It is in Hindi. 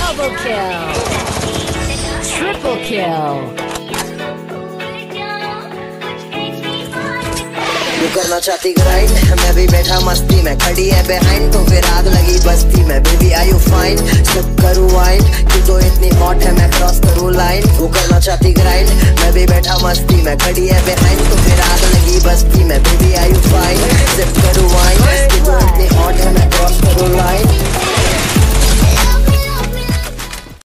Double kill. Triple kill. तू करना चाहती ग्राइंड, मैं भी बैठा मस्ती में, खड़ी है बिहाइंड तो फिर आग लगी बस्ती में। Baby are you fine, slip करूँ वाइन, तू तो इतनी हॉट है मैं क्रॉस करूँ लाइन। तू करना चाहती ग्राइंड, मैं भी बैठा मस्ती में, खड़ी है बिहाइंड तो फिर आग लगी बस्ती